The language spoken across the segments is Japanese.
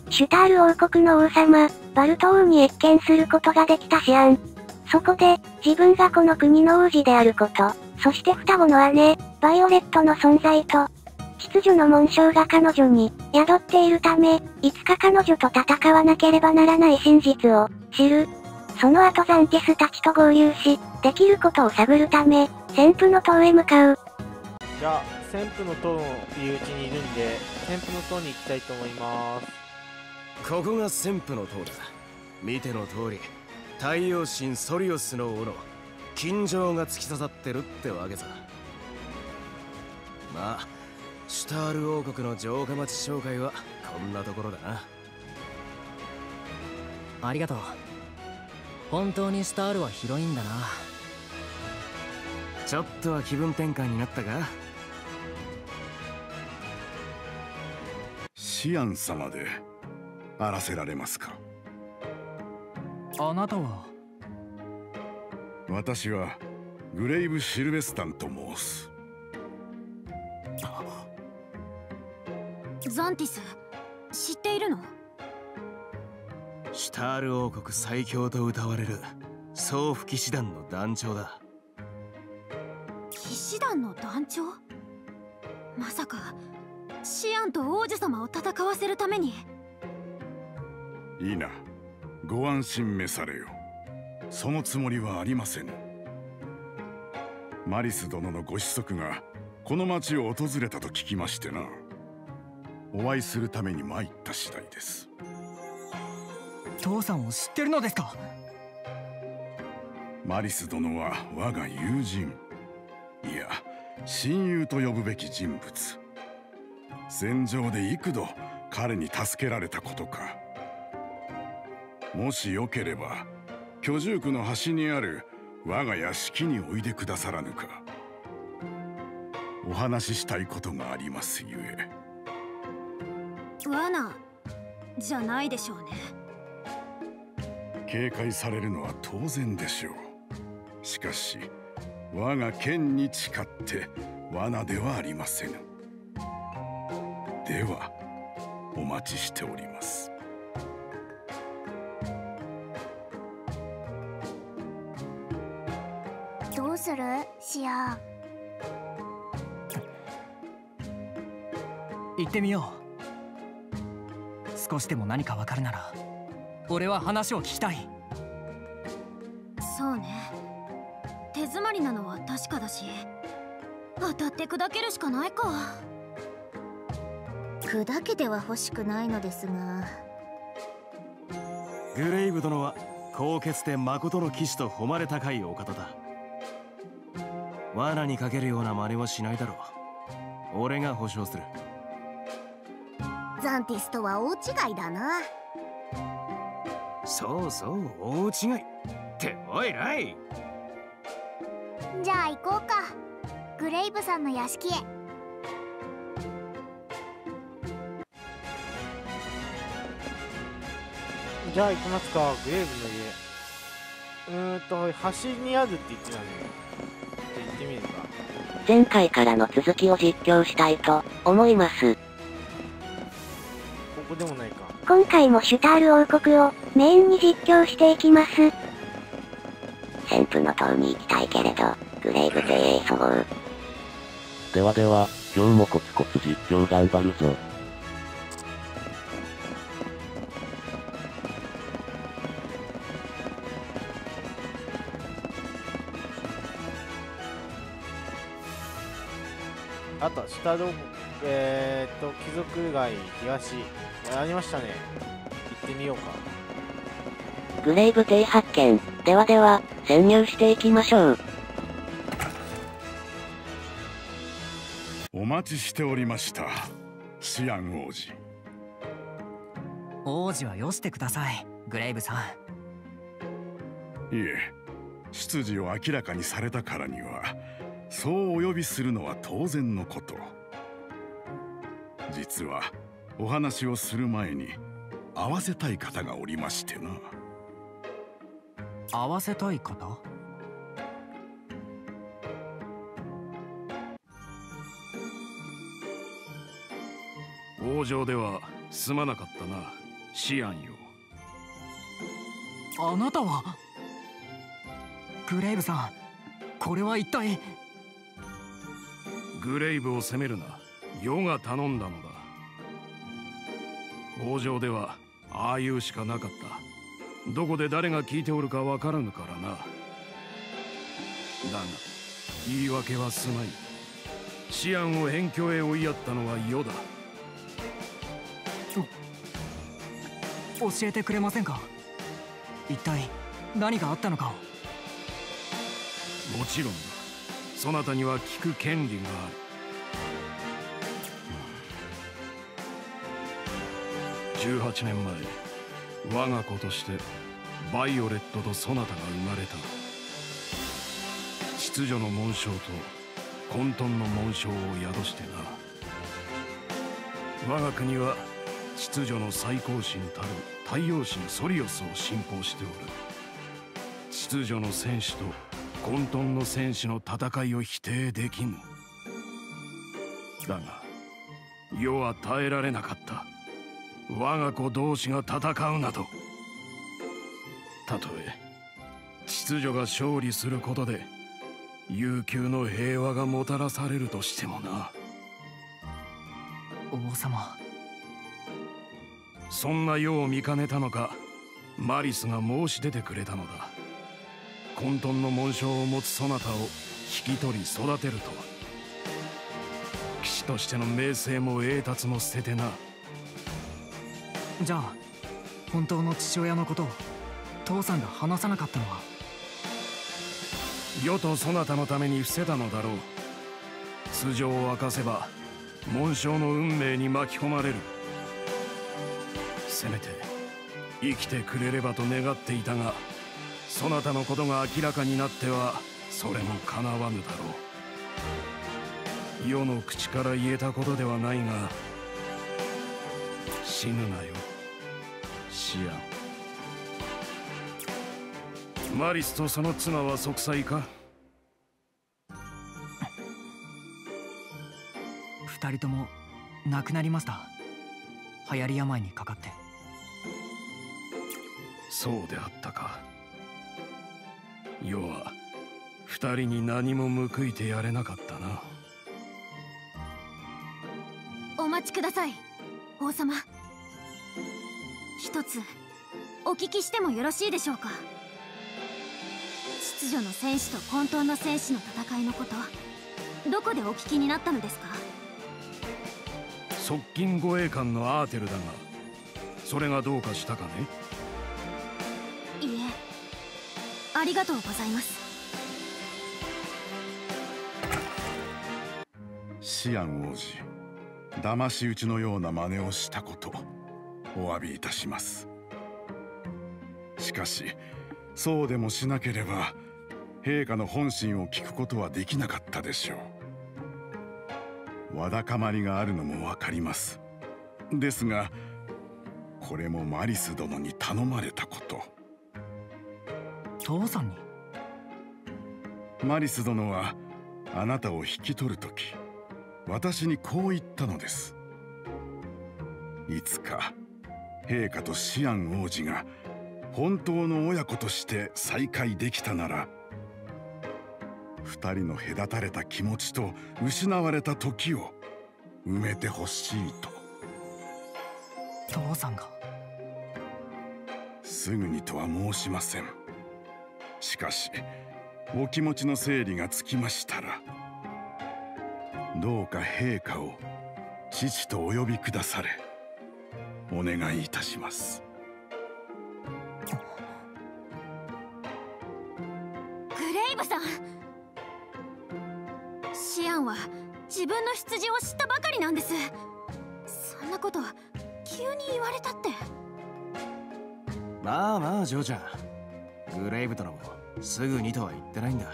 シュタール王国の王様、バルト王に謁見することができたシアン。そこで、自分がこの国の王子であること、そして双子の姉、バイオレットの存在と、秩序の紋章が彼女に宿っているため、いつか彼女と戦わなければならない真実を知る。その後ザンティスたちと合流し、できることを探るため、旋風の塔へ向かう。 じゃあ、旋風の塔の入り口にいるんで、旋風の塔に行きたいと思います。 ここが旋風の塔だ。見ての通り、太陽神ソリオスの斧、金城が突き刺さってるってわけさ。まあ、シュタール王国の城下町紹介はこんなところだな。 ありがとう。本当にシュタールは広いんだな。 ちょっとは気分転換になったか？ シアン様であらせられますか？ あなたは？ 私はグレイブ・シルベスタンと申す。 ザンティス、知っているの？ シュタール王国最強と謳われる総府騎士団の団長だ。 騎士団の団長？まさかシアンと王子様を戦わせるために？ いいな、ご安心召されよ。そのつもりはありません。マリス殿のご子息がこの町を訪れたと聞きましてな。お会いするために参った次第です。 父さんを知ってるのですか？ マリス殿は我が友人、いや親友と呼ぶべき人物。戦場で幾度彼に助けられたことか。もしよければ居住区の端にある我が屋敷においでくださらぬか。お話ししたいことがありますゆえ。 罠じゃないでしょうね。 警戒されるのは当然でしょう。しかし我が剣に誓って罠ではありませぬ。ではお待ちしております。 どうするシアン？ 行ってみよう。少しでも何かわかるなら俺は話を聞きたい。 そうね、手詰まりなのは確かだし、当たって砕けるしかないか。砕けては欲しくないのですが。 グレイブ殿は高潔で誠の騎士と誉れ高いお方だ。罠にかけるような真似はしないだろう。俺が保証する。 ザンティスとは大違いだな。 そうそう、大違いっておいらい。 じゃあ行こうか、グレイブさんの屋敷へ。 じゃあ行きますか、グレーブの家。端にあるって言ってたね。行ってみるか。 前回からの続きを実況したいと思います。 ここでもないか。 今回もシュタール王国をメインに実況していきます。旋風の塔に行きたいけれど、グレイブ勢へ急ごう。 ではでは、今日もコツコツ実況頑張るぞ。 あと、シュタール王国、貴族街東。ありましたね。行ってみようか。 グレイブ邸発見。ではでは、潜入していきましょう。 お待ちしておりました、シアン王子。 王子はよしてください、グレイブさん。いえ、出自を明らかにされたからにはそうお呼びするのは当然のこと。実はお話をする前に会わせたい方がおりましてな。 会わせたい方？ 王城ではすまなかったな。 シアンよ。 あなたは。グレイブさん、これは一体。 グレイブを責めるな。余が頼んだのだ。王城ではああいうしかなかった。どこで誰が聞いておるかわからぬからな。だが言い訳はすまい。シアンを辺境へ追いやったのは余だ。 教えてくれませんか。一体何があったのかを。 もちろんそなたには聞く権利がある。18年前、我が子としてバイオレットとソナタが生まれた。秩序の紋章と混沌の紋章を宿してな。我が国は秩序の最高神たる太陽神ソリオスを信奉しておる。秩序の戦士と混沌の戦士の戦いを否定できぬ。だが世は耐えられなかった。我が子同士が戦うなど。たとえ秩序が勝利することで悠久の平和がもたらされるとしてもな。 王様。 そんな世を見かねたのか、マリスが申し出てくれたのだ。混沌の紋章を持つそなたを引き取り育てるとは。騎士としての名声も栄達も捨ててな。 じゃあ本当の父親のことを父さんが話さなかったのは。 世とそなたのために伏せたのだろう。素性を明かせば紋章の運命に巻き込まれる。せめて生きてくれればと願っていたが、そなたのことが明らかになってはそれも叶わぬだろう。世の口から言えたことではないが、死ぬなよシアン。マリスとその妻は息災か。 二人とも亡くなりました。流行り病にかかって。 そうであったか。世は二人に何も報いてやれなかったな。 お待ちください王様。一つお聞きしてもよろしいでしょうか。秩序の戦士と混沌の戦士の戦いのこと、どこでお聞きになったのですか。 側近護衛官のアーテルだが、それがどうかしたかね。 いいえ、ありがとうございます。 シアン王子、騙し討ちのような真似をしたことお詫びいたします。しかしそうでもしなければ陛下の本心を聞くことはできなかったでしょう。わだかまりがあるのもわかります。ですがこれもマリス殿に頼まれたこと。 父さんに。 マリス殿はあなたを引き取るとき私にこう言ったのです。いつか陛下とシアン王子が本当の親子として再会できたなら、二人の隔たれた気持ちと失われた時を埋めてほしいと。 父さんが。 すぐにとは申しません。しかしお気持ちの整理がつきましたら、どうか陛下を父とお呼びくだされ。お願いいたします。 グレイブさん、シアンは自分の出自を知ったばかりなんです。そんなこと急に言われたって。 まあまあジョーちゃん、グレイブ殿もすぐにとは言ってないんだ。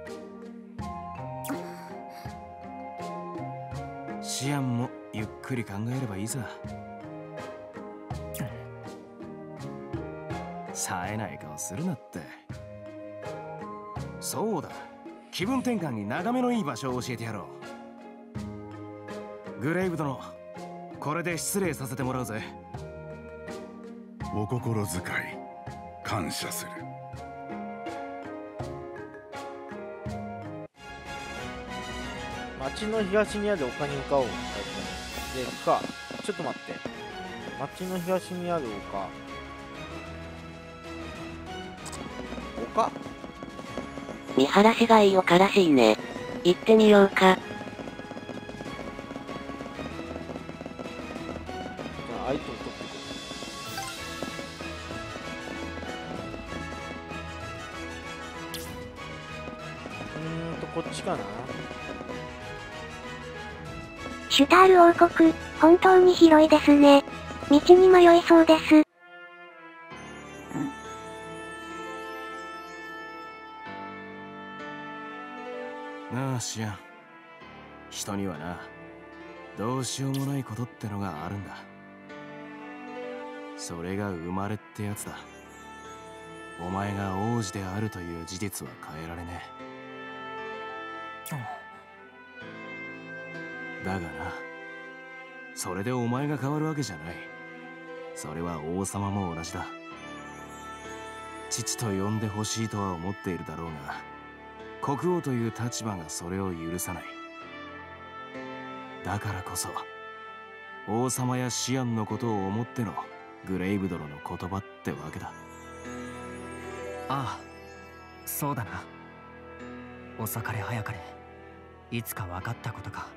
シアンもゆっくり考えればいいさ。冴えない顔するなって。そうだ、気分転換に眺めのいい場所を教えてやろう。グレイブ殿、これで失礼させてもらうぜ。 お心遣い感謝する。 町の東にある丘に向かおう。で、か、ちょっと待って。町の東にある丘。 見晴らしがいい丘らしいね。行ってみようか。 じゃあ、アイテム取ってくる。こっちかな。 シュタール王国、本当に広いですね。道に迷いそうです。 なあシアン、人にはな、どうしようもないことってのがあるんだ。それが生まれってやつだ。お前が王子であるという事実は変えられねえ。だがな、それでお前が変わるわけじゃない。それは王様も同じだ。父と呼んでほしいとは思っているだろうが、国王という立場がそれを許さない。だからこそ王様やシアンのことを思ってのグレイブ殿の言葉ってわけだ。 ああ、そうだな。遅かれ早かれいつか分かったことか。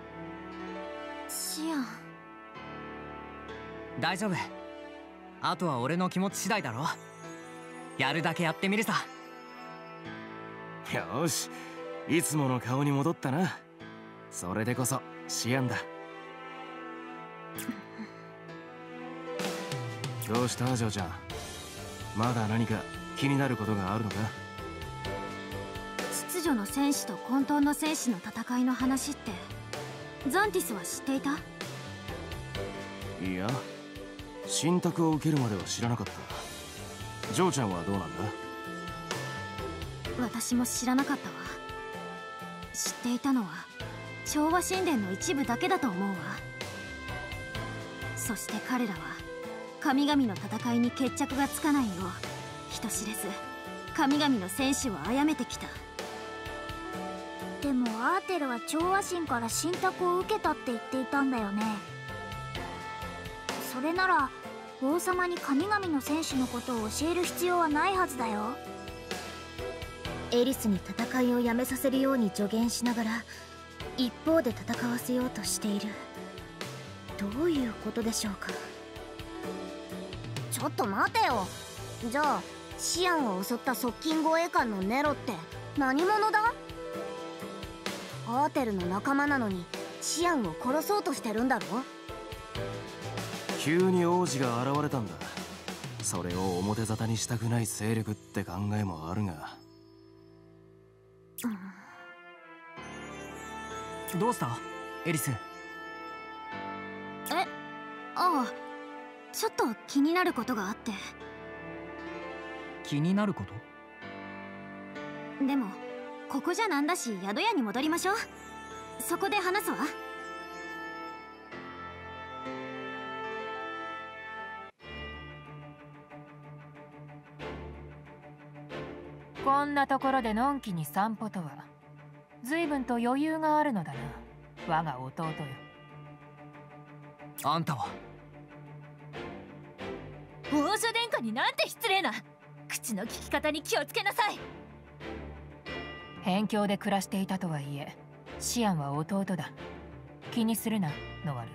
シアン、 大丈夫。あとは俺の気持ち次第だろ。やるだけやってみるさ。 よし、いつもの顔に戻ったな。それでこそシアンだ。どうしたジョーちゃん、まだ何か気になることがあるのか。 秩序の戦士と混沌の戦士の戦いの話ってザンティスは知っていた？ いや、信託を受けるまでは知らなかった。ジョーちゃんはどうなんだ？ 私も知らなかったわ。知っていたのは調和神殿の一部だけだと思うわ。そして彼らは神々の戦いに決着がつかないよう人知れず神々の戦士を殺めてきた。 でもアーテルは調和神から信託を受けたって言っていたんだよね。それなら王様に神々の戦士のことを教える必要はないはずだよ。 エリスに戦いをやめさせるように助言しながら一方で戦わせようとしている。どういうことでしょうか。 ちょっと待てよ。じゃあシアンを襲った側近護衛官のネロって何者だ？アーテルの仲間なのにシアンを殺そうとしてるんだろ？ 急に王子が現れたんだ。それを表沙汰にしたくない勢力って考えもあるが。 どうしたエリス？ ああ、ちょっと気になることがあって。 気になること？ でもここじゃなんだし宿屋に戻りましょう。そこで話すわ。 こんなところでのんきに散歩とは随分と余裕があるのだな、我が弟よ。 あんたは？ 王女殿下になんて失礼な。口の利き方に気をつけなさい。辺境で暮らしていたとはいえシアンは弟だ。気にするな、ノワ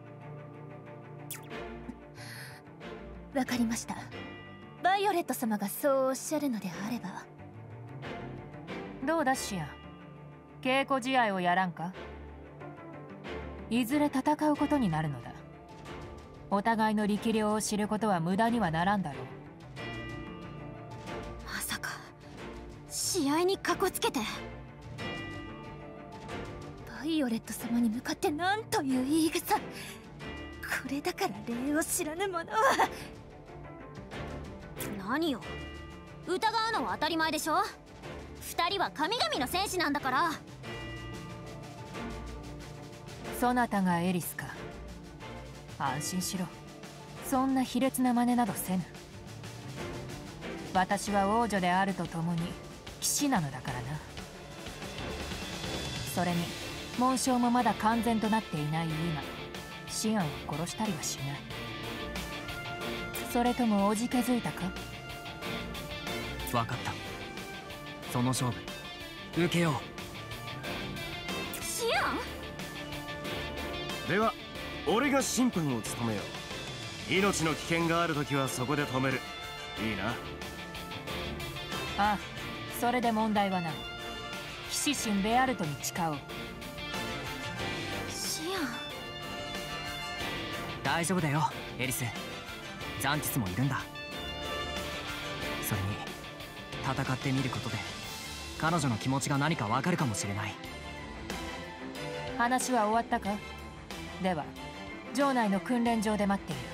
ル。 わかりました。バイオレット様がそうおっしゃるのであれば。 どうだシアン、稽古試合をやらんか？いずれ戦うことになるのだ。お互いの力量を知ることは無駄にはならんだろう。 まさか試合にかこつけて。 バイオレット様に向かって何という言い草。これだから礼を知らぬ者は。 何よ、疑うのは当たり前でしょ。二人は神々の戦士なんだから。 そなたがエリスか。安心しろ、 そんな卑劣な真似などせぬ。私は王女であるとともに騎士なのだからな。それに紋章もまだ完全となっていない今、シアンを殺したりはしない。それともおじけづいたか？ 分かった。その勝負受けよう。 シアン？ では俺が審判を務めよう。命の危険がある時はそこで止める。いいな？ ああ、それで問題はない。騎士神ベアルトに誓おう。 シアン。 大丈夫だよエリス。ザンティスもいるんだ。それに戦ってみることで彼女の気持ちが何かわかるかもしれない。 話は終わったか？では城内の訓練場で待っている。